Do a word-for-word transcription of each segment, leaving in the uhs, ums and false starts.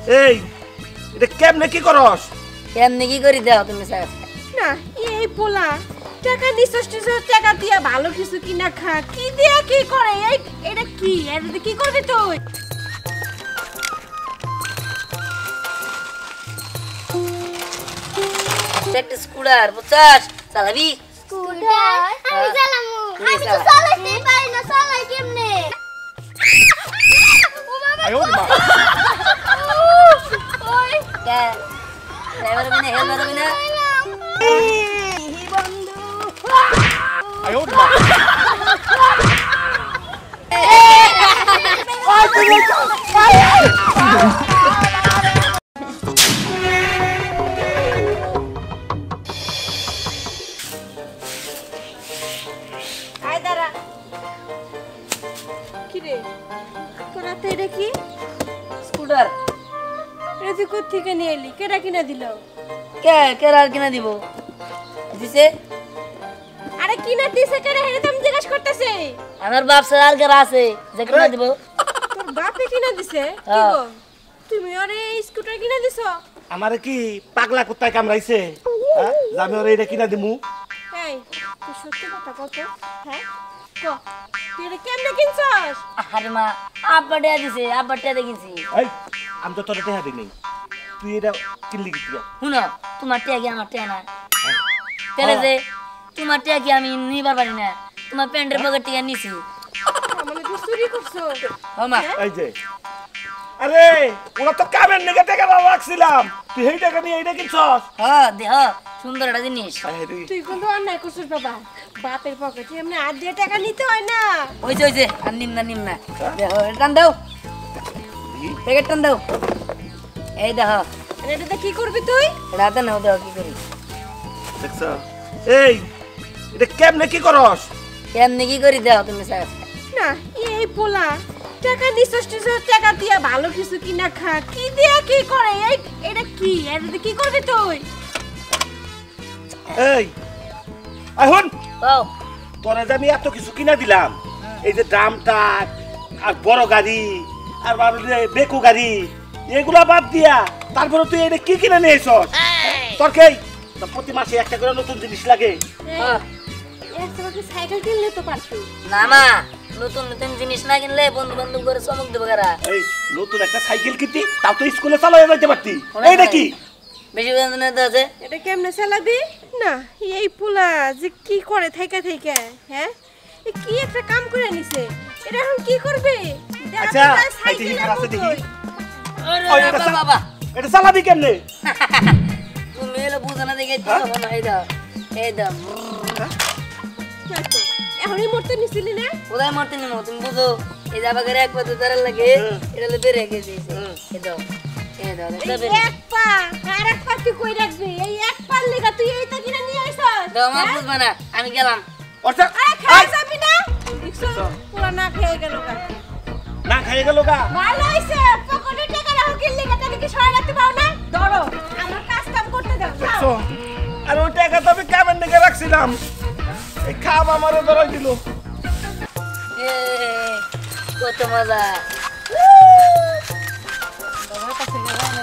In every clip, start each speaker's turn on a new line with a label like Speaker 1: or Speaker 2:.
Speaker 1: এই এটা কেমনে কি করস?
Speaker 2: কেমনে কি করি দাও তুমি স্যার?
Speaker 3: না এই পোলা টাকা নিছস নিছস টাকা দিয়া ভালো কিছু কিনা খা, কি দিয়া কি করে? এই এটা কি? এটা কি করবি তুই?
Speaker 2: একটা স্কুটার বুঝছস চালাবি?
Speaker 4: স্কুটার আমি চালামু, আমি তো চালাতে পারি না, চালাই কেমনে? ও বাবা আয় ওরে মা ওই
Speaker 2: কে ড্রাইভার বিনা হেলমেট বিনা
Speaker 3: এই বন্ধু
Speaker 1: আয় ওরে মা
Speaker 3: আয় দাঁড়া। কি রে তোরা তো এটা কি?
Speaker 2: স্কুটার।
Speaker 3: এটা তুই কোত্থেকে নিয়ে এলি? কেডা কিনা দিল?
Speaker 2: কে কে আর কিনা দিব দিছে?
Speaker 3: আরে কিনা দিছে কেডা? এটা তো আমি জিজ্ঞেস করতেছি।
Speaker 2: আমার বাপ স্যার আর কেরা আছে যে কিনা দিব?
Speaker 3: তোর বাপে কিনা দিছে? কি গো তুমি আরে স্কুটার কিনা দিছো?
Speaker 1: আমারে কি পাগলা কুত্তায় কামড়াইছে? হ্যাঁ আমি ওরে এটা কিনা দিমু?
Speaker 3: এই তুই সত্যি কথা কত? হ্যাঁ ক তুই এটা কেমনে কিনছস?
Speaker 2: আরে মা আব্বা টিয়া দিছে, আব্বা টিয়া দেখিছি।
Speaker 1: এই আমি তো তোর টেহা দিই নাই, তুই এটা কিনলি কি তুই?
Speaker 2: শুনো তোমার টিয়া কি আমার টিয়া না? তাহলে যে তোমার টিয়া কি আমি নিবার পারি না? তোমার প্যান্টের পকেট থেকে নিছি।
Speaker 3: মানে তুই চুরি করছো?
Speaker 2: ও মা
Speaker 1: এই যে আরে ওরা তো কামের নিকে টাকা রাখছিলাম, তুই এই টাকা নিয়ে এইটা কিনছস?
Speaker 2: হ্যাঁ দেহ সুন্দর একটা জিনিস।
Speaker 3: তুই কিন্তু অন্যায় করছিস বাবা। বাপের পকেটে এমনি আর দিয়ে টাকা নিতে হয় না।
Speaker 2: ওইছে ওইছে আর নিম না নিম না দেহ টান দাও, প্যাকেট টান দাও। এই দেহ
Speaker 3: আর এটাতে কি করবি তুই?
Speaker 2: রাতে নাও দেহ কি করি?
Speaker 1: দেখছ এই এটা কেমনে কি করস?
Speaker 2: কেমনে কি করি দেহ তুমি স্যার?
Speaker 3: না এই পোলা টাকা নিছস নিছস টাকা দিয়া ভালো কিছু কিনা খা, কি দিয়া কি করে? এই এটা কি? এটাতে কি করবি তুই?
Speaker 1: এই এখন
Speaker 2: ও
Speaker 1: তোরা যে আমি এত কিছু কিনা দিলাম, এই যে ড্রামটা আর বড় গাড়ি আর বেকু গাড়ি এগুলা বাদ দিয়া তারপরে তুই এটা কি কিনে নিয়ে এসছ? তোর কে প্রতি মাসে একটা করে নতুন জিনিস লাগে?
Speaker 3: একটা সাইকেল কিনলে তো পারতি।
Speaker 2: না মা নতুন নতুন জিনিস না কিনলে বন্ধু বান্ধব করে চমক দেবো কারা?
Speaker 1: এই নতুন একটা সাইকেল কিনতি, তাও তো স্কুলে চালায় যাইতে পারতি। এইটা কি
Speaker 2: বেশি বেতন আছে?
Speaker 3: এটা কেমনে চালাবি? না এই পোলা যে কি করে থাইকা থাইকা, হ্যাঁ এ কি একটা কাম করে নিছে, এটা এখন কি করবে?
Speaker 1: আচ্ছা এই দেখি আছে দেখি।
Speaker 2: আরে বাবা বাবা
Speaker 1: এটা চালাবি কেমনে?
Speaker 2: তুমি এলো বুঝো না দেখে তো না। এই দাও এই দাও
Speaker 3: এখনই মরতে নিছিলি না?
Speaker 2: কোথায় মরতে নিমো তুমি বুঝো? এই যাবা করে এক পাতে ধরে লাগে এটা তো বের রেখে দিয়েছে। এই দাও এই দাও
Speaker 3: এক পা আর এক পা তুই কই রাখবি? এই এক পার লেগা তুই এইটা কিনা নিয়ে আইছস?
Speaker 2: দাও মা বুঝবা না আমি গেলাম।
Speaker 1: আচ্ছা
Speaker 3: আরে খাই যাবি না? দেখছো পুরা না খেয়ে গেল গা।
Speaker 1: না খাইয়ে গেল গা।
Speaker 3: ভালো হইছে পকেটে টাকা রাখো কি লেগা তাহলে কি সহায় রাখতে পাও না? ধরো আমার কাজ কাম করতে দাও।
Speaker 1: দেখছো আর ওই টাকা তো আমি কামের নিকে রাখছিলাম, এই খাম আমারও ধরাই দিল।
Speaker 2: এ কত মজা।
Speaker 3: আমার কাছে লাগা না।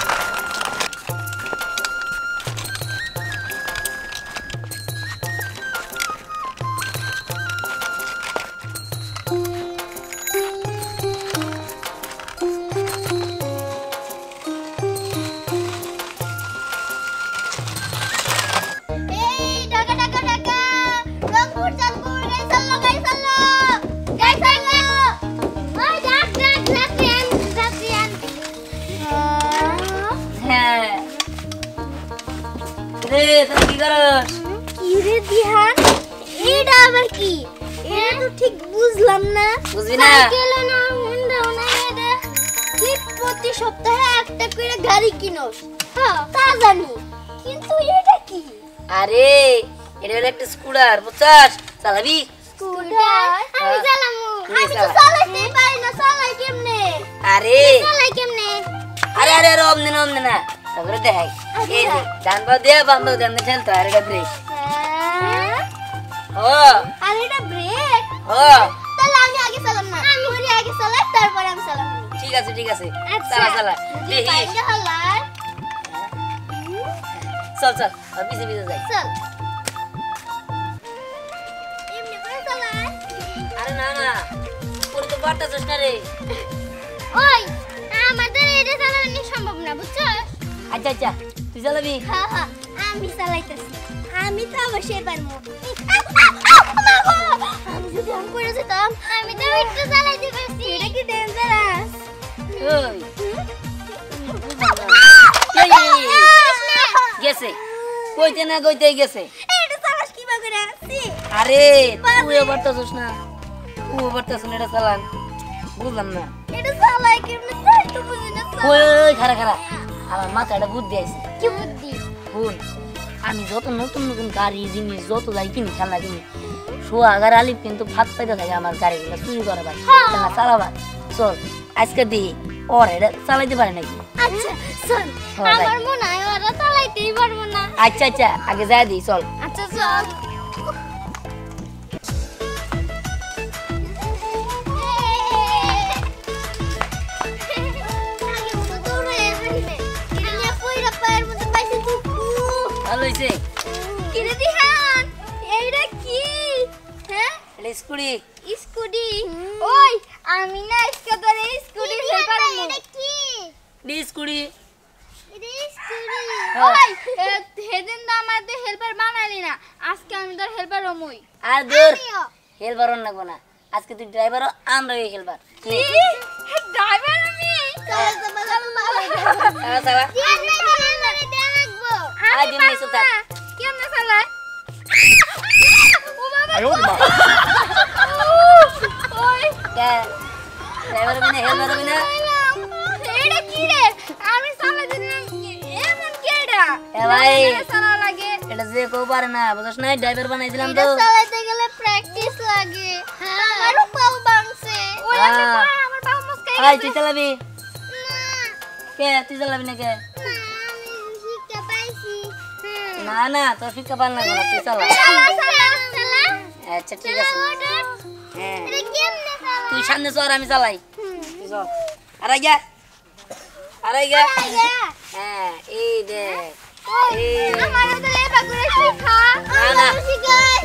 Speaker 4: এই টাকা টাকা টাকা রংপুর চালপুর গাই চাললো গাই চাললো গাই চাললো ওই ডাক ডাক ডাক রেন ডাক রেন
Speaker 2: হ্যাঁ রে তুমি কি করছ?
Speaker 4: কি রে দিহান এটা আবার কি? এটা তো ঠিক বুঝলাম না।
Speaker 2: বুঝবি না?
Speaker 4: সাইকেল না হুন্ডা না এটা তুই প্রতি সপ্তাহে একটা করে গাড়ি কিনোস। হ্যাঁ তা জানি, কিন্তু এটা কি?
Speaker 2: আরে এটা হলো একটা স্কুটার বুঝছস? চালাবি?
Speaker 4: স্কুটার আমি চালামু,
Speaker 2: তুমি
Speaker 4: আমি তো
Speaker 2: চালা।
Speaker 4: চালাতে পারি না, চালাই কেমনে?
Speaker 2: আরে
Speaker 4: চালাই কেমনে?
Speaker 2: আরে আরে আরে অমনে না অমনে না তারপরে দেখাই। এই যে ডান পা দিয়ে বাম পা দিয়ে এমনি ঠেলতে হয়, আর এটা ব্রেক।
Speaker 4: হ্যাঁ
Speaker 2: ও
Speaker 4: আর এটা ব্রেক।
Speaker 2: ও
Speaker 4: তাহলে আমি আগে চালাম না, আমি ওরে আগে চালাই তারপর আমি চালাম।
Speaker 2: ঠিক আছে ঠিক আছে
Speaker 4: আচ্ছা
Speaker 2: চালা চালা
Speaker 4: দেখি বাইরে হলার
Speaker 2: চল চল আর পিছে পিছে যাই
Speaker 4: চল এমনি করে চালাই
Speaker 2: আরে না না ওর তো বারটা যাস না রে
Speaker 4: ওই আমাদের এটা চালানো সম্ভব না বুঝছো
Speaker 2: আচ্ছা আচ্ছা তুই চালাবি
Speaker 4: হ্যাঁ হ্যাঁ আমি চালাইতেছি আমি তো অবশ্যই পারবো আমি যদি আমি পড়ে যেতাম আমি তো একটু চালাইতে পারছি এটা কি ডেঞ্জারাস
Speaker 2: ওই গেছে কইতে না কইতে গেছে
Speaker 4: এটা চালাস কি করে আসছি
Speaker 2: আরে তুই এবার তো যাস না তুই এবার তো শুনে এটা চালান বুঝলাম না
Speaker 4: এটা চালাই কেমনে তাই তো বুঝি না
Speaker 2: ওই ওই খারা খারা আমার মাথাটা বুদ্ধি আছে
Speaker 4: কি বুদ্ধি
Speaker 2: ভুল আমি যত নতুন নতুন গাড়ি জিনিস যত যাই কিনি খেলনা কিনি সোহাগার আলিফ কিন্তু ভাত পাইতে থাকে আমার গাড়িগুলো চুরি করে ভাই চালাবার চল আজকে দিই ওর এটা চালাইতে পারে নাকি
Speaker 4: আচ্ছা চল
Speaker 2: হ্যাঁ,
Speaker 4: আমার মনে হয় ওরা চালাইতেই পারবো না
Speaker 2: আচ্ছা আচ্ছা আগে যাই দিই চল
Speaker 4: আচ্ছা চল আগে মতো দৌড়ে এসে এটা নিয়ে পয়রা পায়ের মধ্যে পাইছে তুকু
Speaker 2: ভালো হয়েছে
Speaker 4: কিরে দিহান এইটা কি হ্যাঁ
Speaker 2: এটা স্কুটি
Speaker 4: স্কুটি ওই আমি না স্কুটারে স্কুটি হেল্পার এটা কি
Speaker 2: ডি স্কুটি
Speaker 4: এটা স্কুটি
Speaker 2: হ্যাঁ।
Speaker 4: ওই হেদিন তো আমাদের হেল্পার বানালি না আজকে আমি তোর হেল্পার হমই
Speaker 2: আর দূর হেলবার লাগবো না আজকে তুই ড্রাইভারও আমরা ওই হেলবার
Speaker 4: কি ড্রাইভার আমি চল চল
Speaker 2: চালা
Speaker 4: দেখবো
Speaker 2: আজ দিন এসে থাক
Speaker 4: কেমনে চালায় ও বাবা
Speaker 1: আয় ওরে মা
Speaker 4: ওই
Speaker 2: ড্রাইভার বিনা হেলবার বিনা
Speaker 4: এটা কি রে আমি চালা দিলাম এমন কি এটা
Speaker 2: এ ভাই
Speaker 4: চালা লাগে
Speaker 2: এটা যে কেউ পারে না বুঝছ না ড্রাইভার বানাইছিলাম
Speaker 4: এটা
Speaker 2: তো
Speaker 4: চালাতে গেলে প্র্যাকটিস লাগে আমারও পাও বাংছে ওই আমি
Speaker 2: হ্যাঁ।
Speaker 4: পা- আমার পাও মুসকে
Speaker 2: আয় তুই চালাবি কে তুই চালাবি না কে
Speaker 4: আমি শিখতে পাইছি
Speaker 2: না না তোর শিক্ষা পার না না তুই চালা
Speaker 4: চালা চালা চালা
Speaker 2: আচ্ছা ঠিক আছে হ্যাঁ
Speaker 4: এটা কেমনে চালা
Speaker 2: তুই সামনে চল আমি চালাই তুই চল আর আইগা আর আইগা হ্যাঁ এই দেখ এই
Speaker 4: আমারও তো লেবা করে শিখা
Speaker 2: না, না।
Speaker 4: শিখাস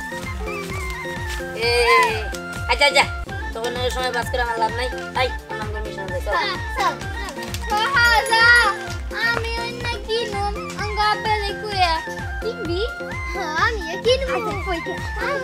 Speaker 2: এই আচ্ছা আচ্ছা তখন ওই সময় বাস করে আমার লাভ নাই আই নাম করে মিশন দে চল
Speaker 4: চল সহাজা আমি অন্য কিনুম আঙ্গা পেলে কুয়া কিনবি হ্যাঁ আমি কিনবো কইতে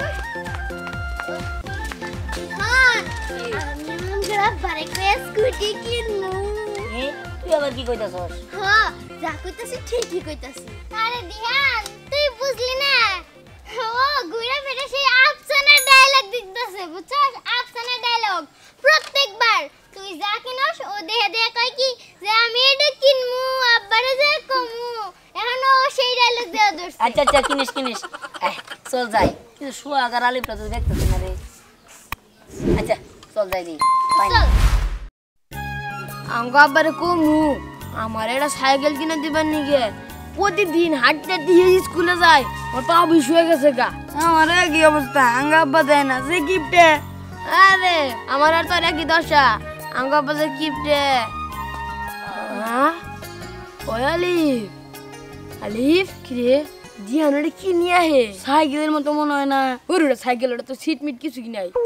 Speaker 4: হ্যাঁ আমি আঙ্গা বারে কুয়া স্কুটি কিনবো
Speaker 2: এই, তুই আবার কি কইতাছস
Speaker 4: হ্যাঁ যা কইতাছি ঠিকই কইতাছি আরে দিহান তুই বুঝলি না ও ঘুরে ফিরে সেই আফসানের ডায়লগ দিতেছে বুঝছস আফসানের ডায়লগ প্রত্যেকবার তুই যা কিনস ও দেহে দেহে কয় কি যে আমি এটা কিনমু আব্বারে যে কমু এখন ও সেই ডায়লগ দেয়া ধরছে
Speaker 2: আচ্ছা আচ্ছা কিনিস কিনিস আহ, চল যাই কিন্তু সোহাগার আলিপটা তুই দেখতেছি না রে আচ্ছা চল যাই দি
Speaker 4: চল
Speaker 3: আমাকে আবার কমু আমার একটা সাইকেল কিনে দিবেন নিকে প্রতিদিন হাঁটতে দিয়ে স্কুলে যায় ওর পা বিষ হয়ে গেছে গা আমার কি অবস্থা আঙ্গা আব্বা দেয় না সে গিফটে আরে আমার আর তোর একই দশা আঙ্গা আব্বা যে গিফটে হ্যাঁ ওই আলিফ আলিফ কিরে দিহান ওটা কি নিয়ে আহে সাইকেলের মতো মনে হয় না ওর ওটা সাইকেল ওটা তো সিট মিট কিছু কি নাই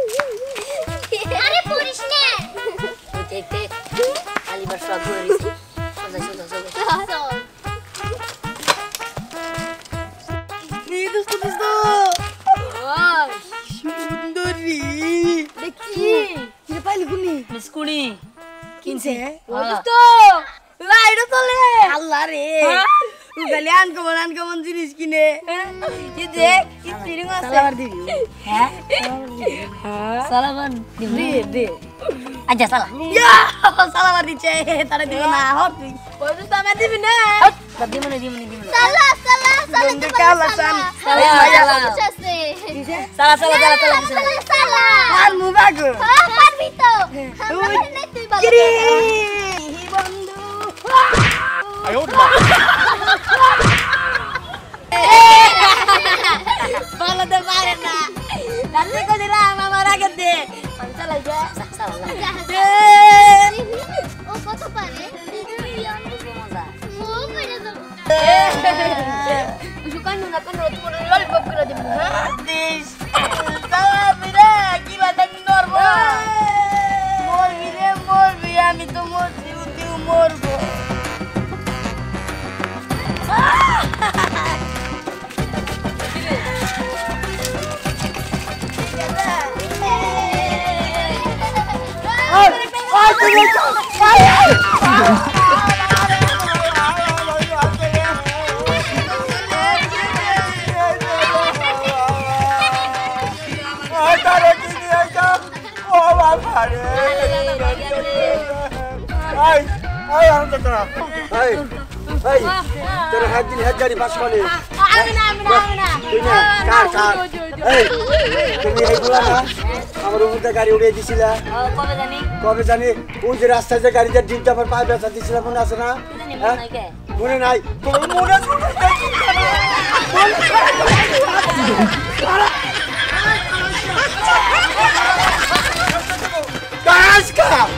Speaker 4: আরে পড়িস না
Speaker 2: তুই দেখতে আলিবার সব ঘুরে দিছি চল যাই চল চল
Speaker 4: চল
Speaker 3: সুন্দরী দেখি কিরে পাইলি গুনি
Speaker 2: স্কুটি কিনছে
Speaker 3: দোস্ত লাইট চলে আল্লাহ রে উগালি আনকমন আনকমন জিনিস কিনে কি দেখ কি ফিলিং আছে সালাবার দিবি
Speaker 2: হ্যাঁ সালামান
Speaker 3: দে দে
Speaker 2: আচ্ছা সালা
Speaker 3: ইয়া সালাবার দিছে তারে দিব না হট তুই ওই তো আমার দিবি না
Speaker 2: বাদ দিমনে দিমনে দিমনে
Speaker 4: সালা সালা সালা
Speaker 3: বন্ধু কালা সান
Speaker 2: সালা সালা সালা সালা সালা সালা
Speaker 4: সালা
Speaker 3: আর মুবাগো
Speaker 4: হ্যাঁ পারবি তো আমার না তুই বল
Speaker 3: কিরে বন্ধু
Speaker 1: আয় ওরে মা
Speaker 3: বলতে পারে না তাহলে কই দিলাম আমার আগে দে চালাই যা
Speaker 2: সালা
Speaker 3: দে কিছু কান্না না কান্না তোমার ললিপপ করে দিব হ্যাঁ
Speaker 5: দিস দাদা বিরে কি বাতা কি নরবো
Speaker 3: মরবি রে মরবি আমি তো মরছি তুই মরবো
Speaker 5: তোরা হাত দিন হাত গাড়ি বাস করে
Speaker 3: আমি না আমি না আমি না
Speaker 5: তুই না কার কার এই তুমি এইগুলা না আমার উপরে গাড়ি উড়িয়ে দিছিলা
Speaker 2: কবে জানি
Speaker 5: কবে জানি ওই যে রাস্তায় যে গাড়িতে ডিমটা আমার পায়ে ব্যথা দিছিলাম মনে আছে না হ্যাঁ? মনে নাই তোর মনে আছে কাজ কা